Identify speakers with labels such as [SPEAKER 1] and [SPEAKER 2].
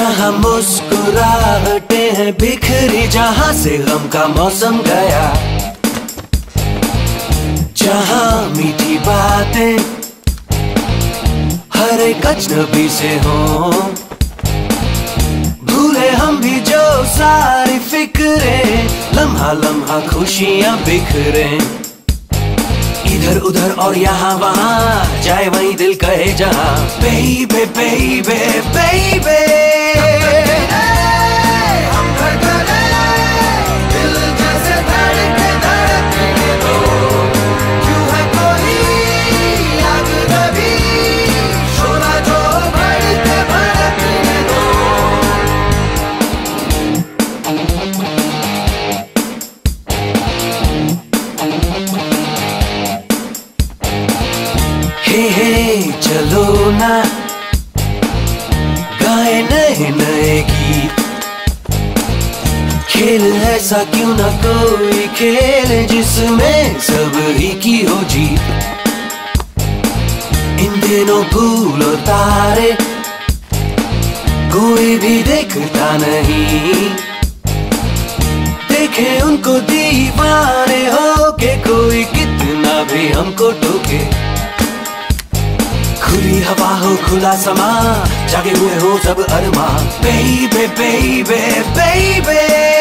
[SPEAKER 1] जहाँ मुस्कुराहटे हैं बिखरी, जहाँ से गम का मौसम गया, जहाँ मीठी बातें हर एक अजनबी से हों, भूले हम भी जो सारी फिक्रें, लम्हा लम्हा खुशियाँ बिखरे, इधर उधर और यहाँ वहाँ, जाए वहीं दिल कहे जहाँ। Baby, baby, baby, हम धड़कने, दिल जैसे धड़कने दो, क्यों है कोई अजनबी, शोला जो भड़कने दो। हे चलो ना गाए नए नए गीत, खेल ऐसा क्यों ना कोई खेल जिसमें सब ही की हो जीत। इन दिनों फूल और तारे कोई भी देखता नहीं, देखे उनको दीवाने हो के कोई कितना भी हमको टोके। खुली हवा हो खुला समा, जागे हुए हो सब अरमा। Baby, baby, baby,